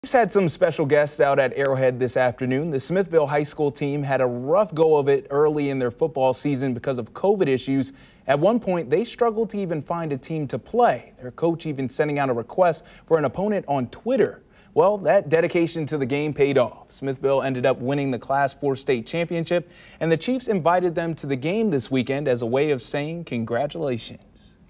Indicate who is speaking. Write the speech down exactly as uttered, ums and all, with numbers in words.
Speaker 1: Chiefs had some special guests out at Arrowhead this afternoon. The Smithville high school team had a rough go of it early in their football season because of COVID issues. At one point, they struggled to even find a team to play. Their coach even sending out a request for an opponent on Twitter. Well, that dedication to the game paid off. Smithville ended up winning the Class four state championship, and the Chiefs invited them to the game this weekend as a way of saying congratulations.